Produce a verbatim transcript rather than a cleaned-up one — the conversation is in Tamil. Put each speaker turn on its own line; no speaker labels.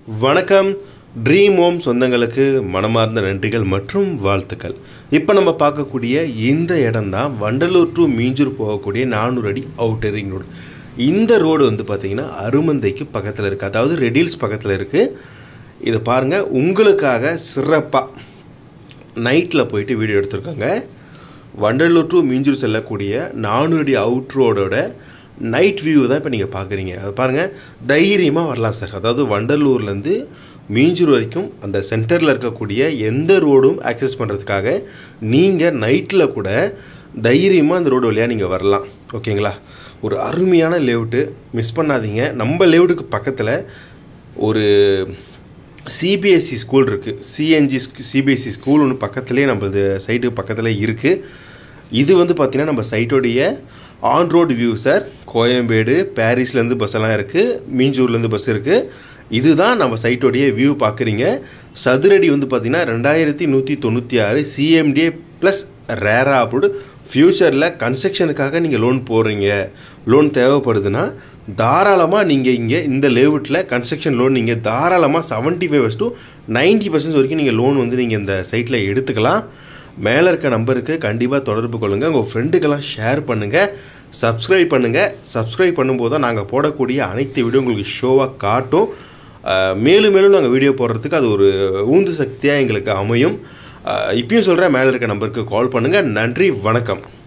வணக்கம் ட்ரீம் ஹோம் சொந்தங்களுக்கு மனமார்ந்த நன்றிகள் மற்றும் வாழ்த்துக்கள். இப்போ நம்ம பார்க்கக்கூடிய இந்த இடம் தான் வண்டலூர் டு மீஞ்சூர் போகக்கூடிய நானூறு அடி அவுட்டர் ரிங் ரோடு. இந்த ரோடு வந்து பார்த்திங்கன்னா அருமந்தைக்கு பக்கத்தில் இருக்குது, அதாவது ரெடில்ஸ் பக்கத்தில் இருக்குது. இதை பாருங்கள், உங்களுக்காக சிறப்பாக நைட்டில் போயிட்டு வீடியோ எடுத்திருக்காங்க. வண்டலூர் டு மீஞ்சூர் செல்லக்கூடிய நானூறு அடி அவுட் ரோடோட நைட் வியூ தான் இப்போ நீங்கள் பார்க்குறீங்க. அது பாருங்கள், தைரியமாக வரலாம் சார். அதாவது வண்டலூர்லேருந்து மீஞ்சூர் வரைக்கும் அந்த சென்டரில் இருக்கக்கூடிய எந்த ரோடும் ஆக்சஸ் பண்ணுறதுக்காக நீங்கள் நைட்டில் கூட தைரியமாக அந்த ரோடு வழியாக நீங்கள் வரலாம். ஓகேங்களா? ஒரு அருமையான லேஅவுட்டு, மிஸ் பண்ணாதீங்க. நம்ம லேஅவுட்டுக்கு பக்கத்தில் ஒரு சிபிஎஸ்சி ஸ்கூல் இருக்குது. சிஎன்ஜி சிபிஎஸ்சி ஸ்கூல் ஒன்று பக்கத்துலேயே நம்மளது சைட்டுக்கு பக்கத்தில் இருக்குது. இது வந்து பார்த்திங்கன்னா நம்ம சைட்டோடைய on road view sir. Koyambedu, பாரிஸ்லேருந்து பஸ் எல்லாம் இருக்குது, மீஞ்சூர்லேருந்து பஸ் இருக்குது. இதுதான் நம்ம சைட்டோடைய வியூ பார்க்குறீங்க. சதுரடி வந்து பார்த்திங்கன்னா ரெண்டாயிரத்தி நூற்றி தொண்ணூற்றி ஆறு சிஎம்டிஏ ப்ளஸ் ரேரா அப்ரூவ்டு. ஃப்யூச்சரில் கன்ஸ்ட்ரக்ஷனுக்காக நீங்கள் லோன் போடுறீங்க, லோன் தேவைப்படுதுன்னா தாராளமாக நீங்கள் இங்கே இந்த லேஅவுட்டில் கன்ஸ்ட்ரக்ஷன் லோன் நீங்கள் தாராளமாக seventy five to ninety percent வரைக்கும் நீங்கள் லோன் வந்து நீங்கள் இந்த சைட்டில் எடுத்துக்கலாம். மேலே இருக்க நம்பருக்கு கண்டிப்பாக தொடர்பு கொள்ளுங்கள். உங்கள் ஃப்ரெண்டுக்கெல்லாம் ஷேர் பண்ணுங்கள், சப்ஸ்கிரைப் பண்ணுங்கள். சப்ஸ்கிரைப் பண்ணும்போது தான் நாங்கள் போடக்கூடிய அனைத்து வீடியோ உங்களுக்கு ஷோவாக காட்டும். மேலும் மேலும் நாங்கள் வீடியோ போடுறதுக்கு அது ஒரு ஊந்து சக்தியாக எங்களுக்கு அமையும். இப்பயும் சொல்கிறேன், மேலே இருக்க நம்பருக்கு கால் பண்ணுங்கள். நன்றி, வணக்கம்.